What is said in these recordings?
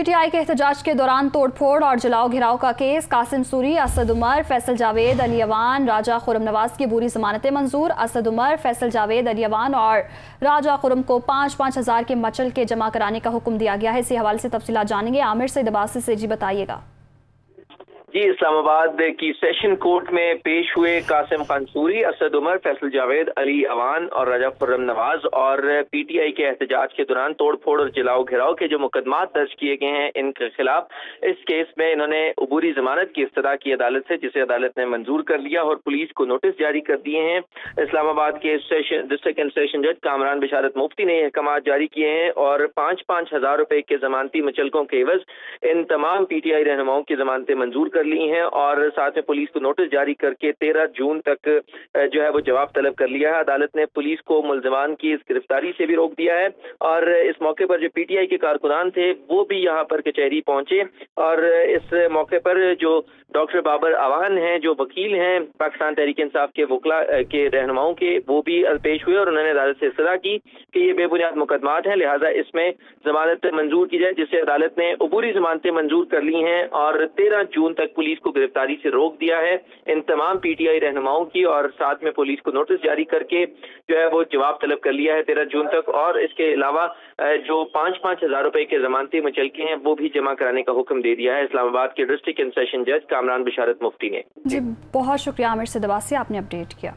PTI के एहतजाज के दौरान तोड़फोड़ और जलाओ घिराव का केस। कासिम सूरी, असद उमर, फैसल जावेद, अली अवान, राजा खुरम नवाज की बुरी जमानतें मंजूर। असद उमर, फैसल जावेद, अली अवान और राजा खुरम को 5-5 हज़ार के मचल के जमा कराने का हुक्म दिया गया है। इसी हवाले से तफसीलात जानेंगे आमिर सईद अब्बासी से। जी बताइएगा। जी, इस्लामाबाद की सेशन कोर्ट में पेश हुए कासिम खान सूरी, असद उमर, फैसल जावेद, अली अवान और राजा खुर्रम नवाज और पीटीआई के एहतजाज के दौरान तोड़फोड़ और जलाओ घिराव के जो मुकदमात दर्ज किए गए हैं इनके खिलाफ इस केस में इन्होंने अबूरी जमानत की इस्तदा की अदालत से, जिसे अदालत ने मंजूर कर लिया और पुलिस को नोटिस जारी कर दिए हैं। इस्लामाबाद के डिस्ट्रिक्ट एंड सेशन जज कामरान बिशारत मुफ्ती ने अहकाम जारी किए हैं और 5-5 हज़ार रुपए के जमानती मुचलकों के एवज इन तमाम पीटीआई रहनुमाओं की जमानतें मंजूर कर ली हैं और साथ में पुलिस को नोटिस जारी करके 13 जून तक जो है वो जवाब तलब कर लिया है। अदालत ने पुलिस को मुल्ज़मान की इस गिरफ्तारी से भी रोक दिया है और इस मौके पर जो पीटीआई के कारकुनान थे वो भी यहाँ पर कचहरी पहुंचे और इस मौके पर जो डॉक्टर बाबर अवान हैं, जो वकील हैं पाकिस्तान तहरीक इंसाफ के वकला के रहनुमाओं के, वो भी पेश हुए और उन्होंने अदालत से इस्तदा की कि ये बेबुनियाद मुकदमात हैं, लिहाजा इसमें जमानत मंजूर की जाए, जिससे अदालत ने अबूरी जमानतें मंजूर कर ली हैं और 13 जून तक पुलिस को गिरफ्तारी से रोक दिया है इन तमाम पीटीआई रहनुमाओं की और साथ में पुलिस को नोटिस जारी करके जो है वो जवाब तलब कर लिया है 13 जून तक। और इसके अलावा जो 5-5 हज़ार रुपए के जमानती मुचलके हैं वो भी जमा कराने का हुक्म दे दिया है इस्लामाबाद के डिस्ट्रिक्ट एंड सेशन जज कामरान बिशारत मुफ्ती ने। जी बहुत शुक्रिया आमिर सईद अब्बासी, आपने अपडेट किया।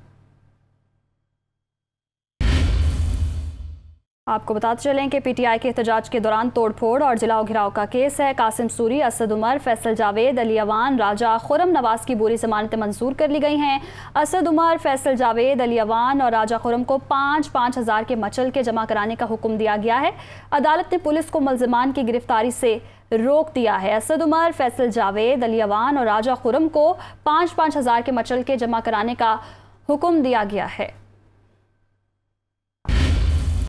आपको बताते चलें कि पीटीआई के एहतजाज के दौरान तोड़फोड़ और जलाओ घिराव का केस है। कासिम सूरी, असद उमर, फैसल जावेद, अली अवान, राजा खुरम नवाज की बुरी जमानतें मंजूर कर ली गई हैं। असद उमर, फैसल जावेद, अली अवान और राजा खुरम को 5-5 हज़ार के मचल के जमा कराने का हुक्म दिया गया है। अदालत ने पुलिस को मुल्ज़मान की गिरफ्तारी से रोक दिया है। असद उमर, फैसल जावेद, अली अवान और राजा खुरम को 5-5 हज़ार के मचल के जमा कराने का हुक्म दिया गया है।